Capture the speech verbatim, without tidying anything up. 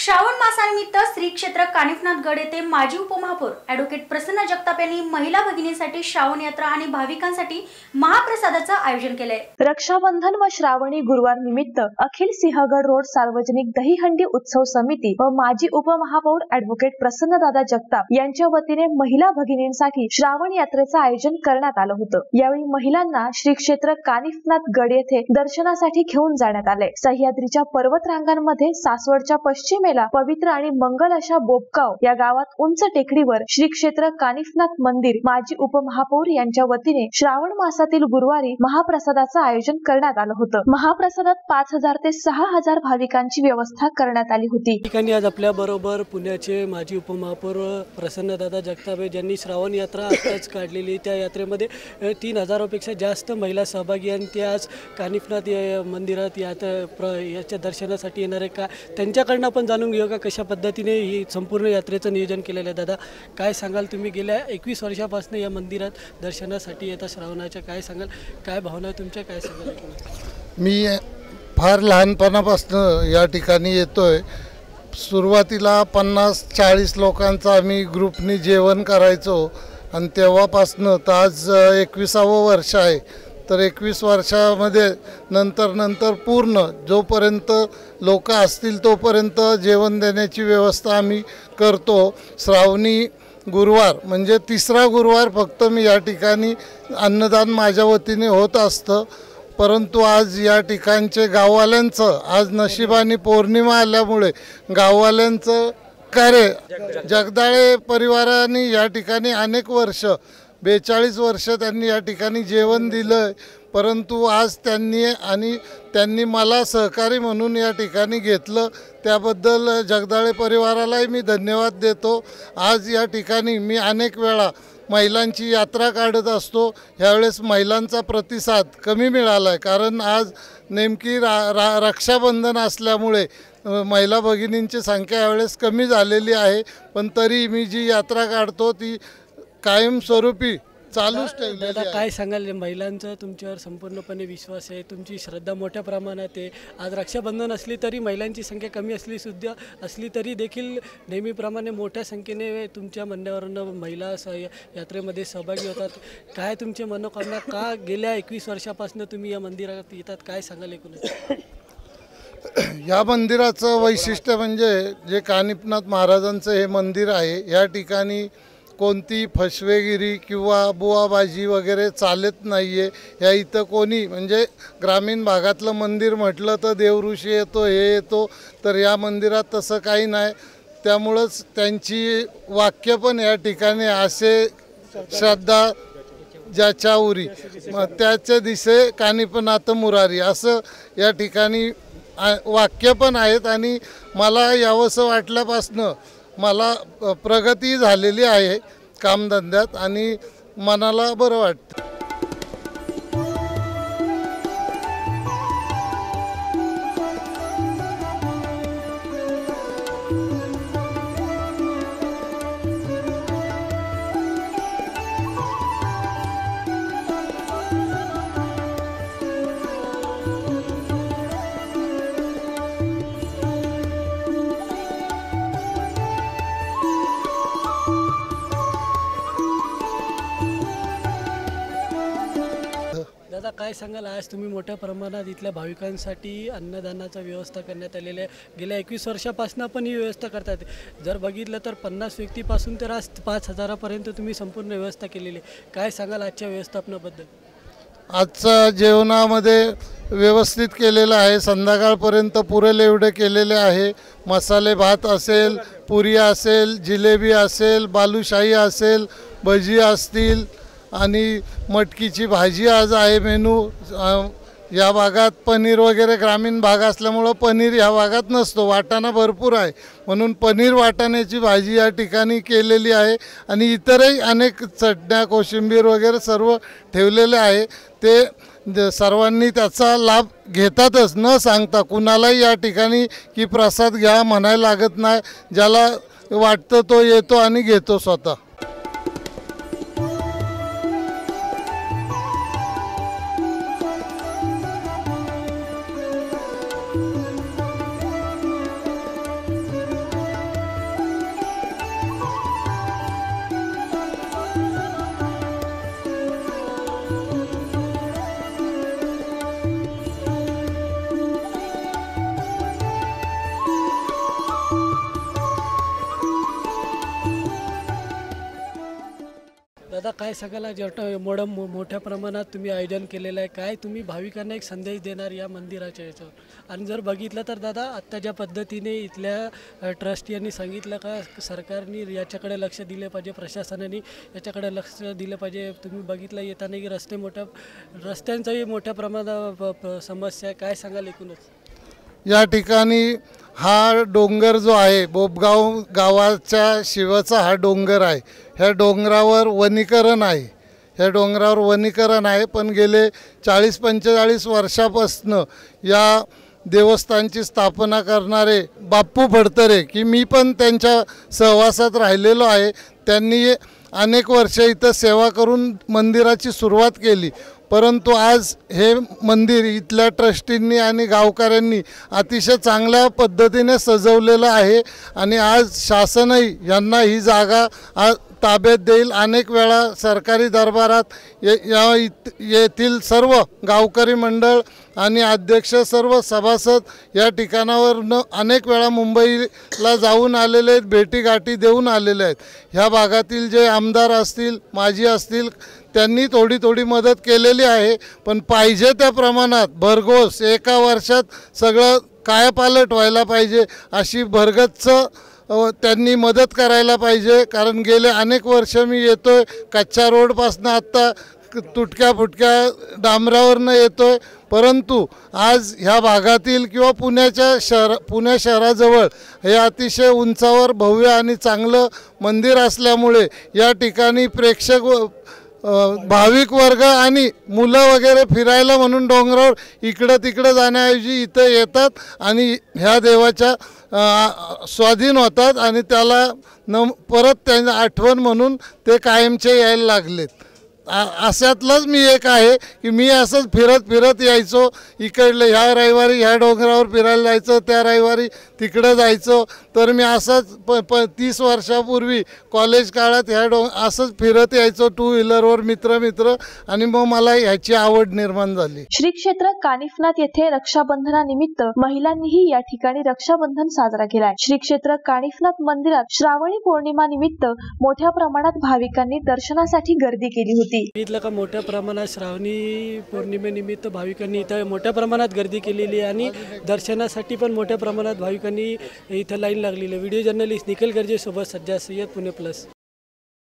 श्रावण मासानिमित्त श्री क्षेत्र कानिफनाथ गड येथे माजी उपमहापौर ॲडव्होकेट प्रसन्न जगताप यांनी महिला भगिनींसाठी श्रावण यात्रा आणि भाविकांसाठी महाप्रसादाचं आयोजन केलंय। रक्षाबंधन व श्रावणी गुरुवार निमित्त अखिल सिंहगड रोड सार्वजनिक दहीहंडी उत्सव समिती व माजी उपमहापौर ॲडव्होकेट प्रसन्न दादा जगताप यांच्या वतीने महिला भगिनींसाठी श्रावण यात्रेचं आयोजन करण्यात आलं होतं। यावेळी महिलांना श्री क्षेत्र कानिफनाथ गड येथे दर्शनासाठी घेऊन जाण्यात आले। सह्याद्रीच्या पर्वत रांगांमध्ये सासवडच्या पश्चिम पवित्र आणि मंगल अशा बोपगाव या गावात उंच टेकडीवर श्री क्षेत्र कानिफनाथ मंदिर माजी उपमहापौर यांच्या वतीने श्रावण मासातील गुरुवारी महाप्रसादाचं आयोजन करण्यात आलं होतं। महाप्रसादात पाच हजार ते सहा हजार भाविकांची व्यवस्था करण्यात आली होती। ठिकाणी आज आपल्या बरोबर पुण्याचे माजी उपमहापौर प्रसन्न दादा जगताप ज्यांनी श्रावण यात्रा आताच काढलेली, त्या यात्रेमध्ये तीन हजारापेक्षा जास्त महिला सहभागी आणि ते आज कानिफनाथ मंदिरात याच्या दर्शनासाठी येणार आहे का त्यांच्याकडनं पण जाणून घेऊ का कशा पद्धतीने ही संपूर्ण यात्रेचं नियोजन केलेलं आहे। दादा काय सांगाल, तुम्ही गेल्या एकवीस वर्षापासून या मंदिरात दर्शनासाठी येता श्रावणाच्या, काय सांगाल, काय भावना तुमच्या, काय सांगाल? मी फार लहानपणापासून या ठिकाणी येतोय। सुरुवातीला पन्नास चाळीस लोकांचा आम्ही ग्रुपनी जेवण करायचो आणि तेव्हापासनं तर आज एकविसावं वर्ष आहे। तर एकवीस वर्षामध्ये नंतर नंतर पूर्ण जोपर्यंत लोक असतील तोपर्यंत जेवण देण्याची व्यवस्था आम्ही करतो। श्रावणी गुरुवार म्हणजे तिसरा गुरुवार फक्त मी या ठिकाणी अन्नदान माझ्या वतीने होत असतं, परंतु आज या ठिकाणचे गाववाल्यांचं आज नशिबाने पौर्णिमा आल्यामुळे गाववाल्यांचं कार्य जगदाळे परिवाराने या ठिकाणी अनेक वर्ष बेचाळीस वर्ष त्यांनी या ठिकाणी जेवण दिलं, परंतु आज त्यांनी आणि त्यांनी मला सहकारी म्हणून या ठिकाणी घेतलं, त्याबद्दल जगदाळे परिवारालाही मी धन्यवाद देतो। आज या ठिकाणी मी अनेक वेळा महिलांची यात्रा काढत असतो, ह्यावेळेस महिलांचा प्रतिसाद कमी मिळाला आहे, कारण आज नेमकी रा रा रक्षाबंधन असल्यामुळे महिला भगिनींची संख्या यावेळेस कमी झालेली आहे, पण तरी मी जी यात्रा काढतो ती कायमस्वरूपी चालूच ठेवली आहे। काय सांगाल, महिलांचा तुमच्यावर संपूर्णपणे विश्वास आहे, तुमची श्रद्धा मोठ्या प्रमाणात आहे। आज रक्षाबंधन असली तरी महिलांची संख्या कमी असली सुद्धा असली तरी देखील नेहमीप्रमाणे मोठ्या संख्येने तुमच्या म्हणण्यावरून महिला स यात्रेमध्ये सहभागी होतात। काय तुमचे मनोकामना, का गेल्या एकवीस वर्षापासून तुम्ही या मंदिरात येतात, काय सांगाल एकूणच? या मंदिराचं वैशिष्ट्य म्हणजे जे कानिफनाथ महाराजांचं हे मंदिर आहे, या ठिकाणी कोणती फसवेगिरी किंवा बुवाबाजी वगैरे चालत नाही आहे। या इथं कोणी म्हणजे ग्रामीण भागातलं मंदिर म्हटलं तर देवऋषी येतो, हे येतो, तर या मंदिरात तसं काही नाही। त्यामुळंच त्यांची वाक्य पण या ठिकाणी असे श्रद्धा ज्याच्या उरी त्याचे दिसे कानिफनाथ मुरारी असं या ठिकाणी वाक्य पण आहेत। आणि मला यावंसं वाटल्यापासनं मला प्रगती झालेली आहे कामधंद्यात आणि मनाला बरं वाटतं। दादा काय सांगाल, आज तुम्ही मोठ्या प्रमाणात इथल्या भाविकांसाठी अन्नदानाचा व्यवस्था करण्यात आलेली आहे। गेल्या एकवीस वर्षापासून पण ही व्यवस्था करतात। जर बघितलं तर पन्नास व्यक्तीपासून तर आज पाच हजारापर्यंत तुम्ही संपूर्ण व्यवस्था केलेली आहे। काय सांगाल आजच्या व्यवस्थापनाबद्दल? आजच्या जेवणामध्ये व्यवस्थित केलेलं आहे, संध्याकाळपर्यंत पुरेल एवढे केलेले आहे। मसाले भात असेल, पुरी असेल, जिलेबी असेल, बालुशाही असेल, भजी असतील आणि मटकीची भाजी आज आहे मेनू। या भागात पनीर वगैरे ग्रामीण भाग असल्यामुळं पनीर या भागात नसतो, वाटाणा भरपूर आहे म्हणून पनीर वाटाण्याची भाजी या ठिकाणी केलेली आहे। आणि इतरही अनेक चटण्या, कोशिंबीर वगैरे सर्व ठेवलेले आहे। ते सर्वांनी त्याचा लाभ घेतातच, न सांगता कुणालाही या ठिकाणी की प्रसाद घ्या म्हणायला लागत नाही। ज्याला वाटतं तो येतो आणि घेतो स्वतः। दादा काय सांगायला जेवढं मोठं मो मोठ्या प्रमाणात तुम्ही आयोजन केलेलं आहे, काय तुम्ही भाविकांना एक संदेश देणार या मंदिराच्या याच्यावर? आणि जर बघितलं तर दादा आत्ता ज्या पद्धतीने इथल्या ट्रस्ट यांनी सांगितलं का सरकारने याच्याकडे लक्ष दिले पाहिजे, प्रशासनाने याच्याकडे लक्ष दिलं पाहिजे. तुम्ही बघितलं येताना की रस्ते मोठ्या रस्त्यांचाही मोठ्या प्रमाणात समस्या आहे, काय सांगाल एकूणच? या ठिकाणी हा डोंगर जो आहे बोबगाव गावाच्या शिवाचा हा डोंगर आहे. ह्या डोंगरावर वनीकरण आहे ह्या डोंगरावर वनीकरण आहे पण गेले चाळीस पंचेचाळीस वर्षापासून या देवस्थानची स्थापना करणारे बाप्पू फडतरे की मी पण त्यांच्या सहवासात राहिलेलो आहे. त्यांनी अनेक वर्ष इथं सेवा करून मंदिराची सुरुवात केली, परंतु आज हे मंदिर इथल्या ट्रस्टींनी आणि गावकऱ्यांनी अतिशय चांगल्या पद्धतीने सजवलेलं आहे आणि आज शासनही यांना ही जागा आज ताब्यात देईल. अनेक वेळा सरकारी दरबारात ये या येथील सर्व गावकरी मंडळ आणि अध्यक्ष सर्व सभासद या ठिकाणावरनं अनेक वेळा मुंबईला जाऊन आलेले आहेत, भेटीगाठी देऊन आलेले आहेत. ह्या भागातील जे आमदार असतील माजी असतील त्यांनी थोडी थोडी मदत केलेली आहे, पण पाहिजे त्या प्रमाणात भरघोस एका वर्षात सगळं कायापालट व्हायला पाहिजे अशी भरगच्च त्यांनी मदत करायला पाहिजे. कारण गेले अनेक वर्ष मी येतोय कच्च्या रोडपासनं आत्ता तुटक्या फुटक्या डांबरावरनं येतोय, परंतु आज ह्या भागातील किंवा पुण्याच्या शहर पुणे शहराजवळ हे अतिशय उंचावर भव्य आणि चांगलं मंदिर असल्यामुळे या ठिकाणी प्रेक्षक भाविक वर्ग आणि मुलं वगैरे फिरायला म्हणून डोंगरावर इकडं तिकडं जाण्याऐवजी इथं येतात आणि ह्या देवाच्या स्वाधीन होतात आणि त्याला न परत त्यांची आठवण म्हणून ते कायमचे यायला लागलेत. अशातलंच मी एक आहे की मी असंच फिरत फिरत यायचो, इकडलं ह्या रविवारी ह्या डोंगरावर फिरायला जायचं, त्या रविवारी तिकडं जायचो. तर मी असंच प प तीस वर्षापूर्वी कॉलेज काळात ह्या डोंग असंच फिरत यायचो टू व्हीलरवर मित्र मित्र आणि मग मला ह्याची आवड निर्माण झाली. श्री क्षेत्र कानिफनाथ येथे रक्षाबंधनानिमित्त महिलांनीही या ठिकाणी रक्षाबंधन साजरा केलाय. श्री क्षेत्र कानिफनाथ मंदिरात श्रावणी पौर्णिमा निमित्त मोठ्या प्रमाणात भाविकांनी दर्शनासाठी गर्दी केली होती. इथलं का मोठ्या प्रमाणात श्रावणी पौर्णिमेनिमित्त भाविकांनी इथं मोठ्या प्रमाणात गर्दी केलेली आहे आणि दर्शनासाठी पण मोठ्या प्रमाणात भाविकांनी इथं लाईन लागलेली आहे. व्हिडिओ जर्नलिस्ट निखिल गर्जेसोबत सज्जा सय्यद, पुणे प्लस.